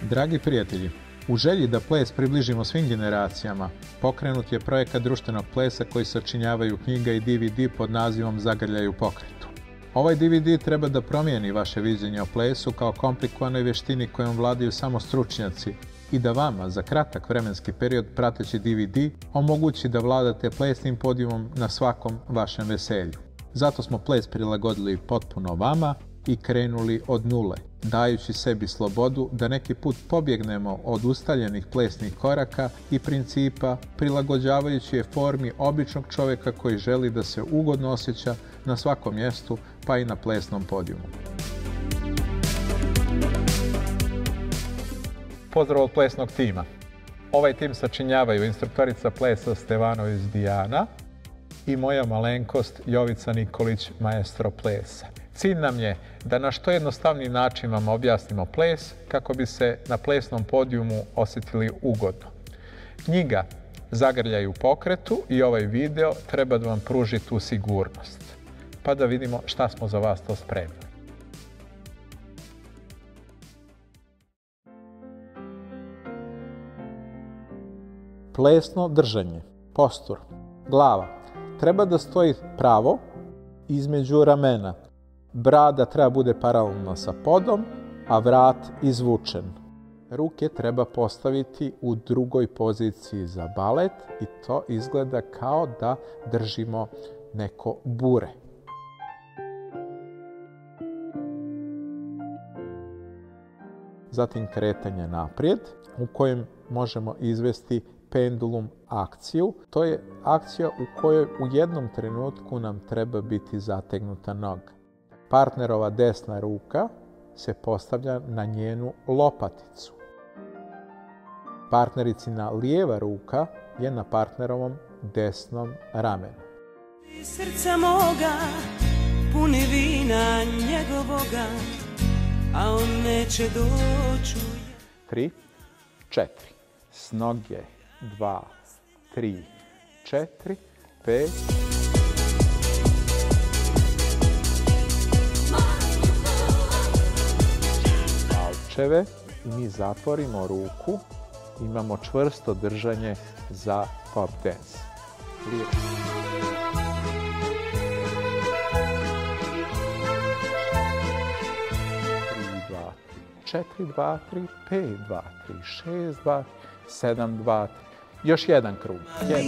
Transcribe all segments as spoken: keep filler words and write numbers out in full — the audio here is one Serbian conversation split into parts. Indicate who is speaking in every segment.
Speaker 1: Dragi prijatelji, u želji da ples približimo svim generacijama, pokrenut je projekat društvenog plesa koji sačinjavaju knjiga i D V D pod nazivom Zagrljaj u pokretu. Ovaj D V D treba da promijeni vaše viđenje o plesu kao komplikovanoj vještini kojom vladaju samo stručnjaci i da vama za kratak vremenski period prateći D V D omogući da vladate plesnim podijumom na svakom vašem veselju. Zato smo ples prilagodili potpuno vama i krenuli od nule, dajući sebi slobodu da neki put pobjegnemo od ustaljenih plesnih koraka i principa, prilagođavajući je formi običnog čovjeka koji želi da se ugodno osjeća na svakom mjestu, pa i na plesnom podijumu. Pozdrav od plesnog tima. Ovaj tim sačinjavaju instruktorica plesa Stevanović Dijana i moja malenkost Jovica Nikolić, maestro plesa. Cilj nam je da na što jednostavniji način vam objasnimo ples kako bi se na plesnom podijumu osjetili ugodno. Knjiga Zagrljaj u pokretu i ovaj video treba da vam pruži tu sigurnost. Pa da vidimo šta smo za vas to spremili. Plesno držanje, postur, glava treba da stoji pravo između ramena. Brada treba bude paralelna sa podom, a vrat izvučen. Ruke treba postaviti u drugoj poziciji za balet i to izgleda kao da držimo neko bure. Zatim kretanje naprijed u kojem možemo izvesti pendulum akciju. To je akcija u kojoj u jednom trenutku nam treba biti zategnuta noga. Partnerova desna ruka se postavlja na njenu lopaticu. Partnericina lijeva ruka je na partnerovom desnom ramenu.
Speaker 2: Srca moga puni vina njegovoga, a on neće doći.
Speaker 1: Tri, četiri. S noge. Dva, tri, četiri, pet. Palčeve i mi zatvorimo ruku. Imamo čvrsto držanje za pop dance. Lijepo. tri, dva, četiri, dva, tri, pet, dva, tri, šest, dva, sedam, dva, tri. Još jedan krug.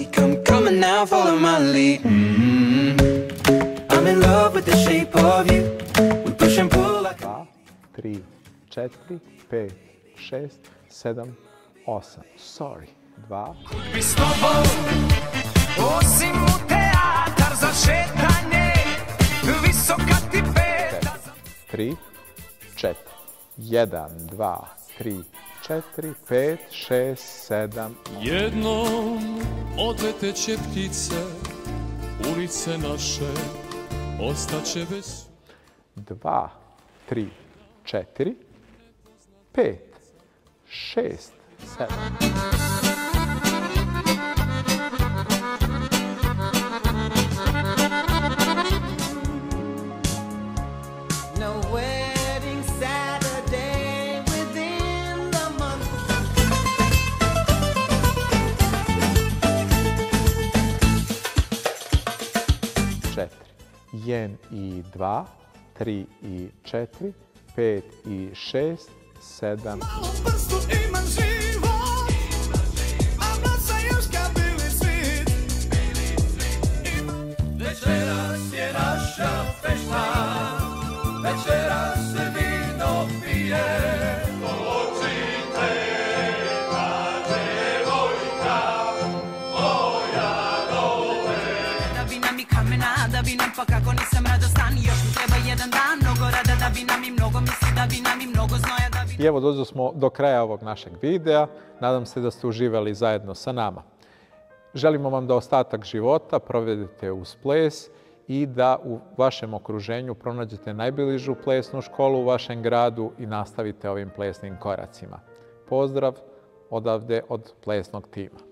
Speaker 1: Dva, tri, četiri, pet, šest, sedam, osam. Sorry. Dva.
Speaker 3: Bi s tobom, osim u teatar za šetanje, visoka ti peta.
Speaker 1: Tri, četiri. Jedan, dva, tri, četiri, pet, šest, sedam.
Speaker 4: Jednom odleteće ptice, ulice naše ostaće bez.
Speaker 1: Dva, tri, četiri, pet, šest, sedam. Jedan i dva, tri i četiri, pet i šest, sedam.
Speaker 3: Malo prstu imam živo, a mlaca još kad bili svit. Večeras je naša fešta, večeras se vino pije. Poločite na djevojka, moja dole. Da bi nam i kamena, da bi nam pa kako nisam radostan, još mi treba jedan dan, mnogo rada da bi nam i mnogo misli, da bi nam i mnogo znoja, da bi...
Speaker 1: I evo došli smo do kraja ovog našeg videa. Nadam se da ste uživali zajedno sa nama. Želimo vam da ostatak života provedete uz ples i da u vašem okruženju pronađete najbližu plesnu školu u vašem gradu i nastavite ovim plesnim koracima. Pozdrav odavde od plesnog tima.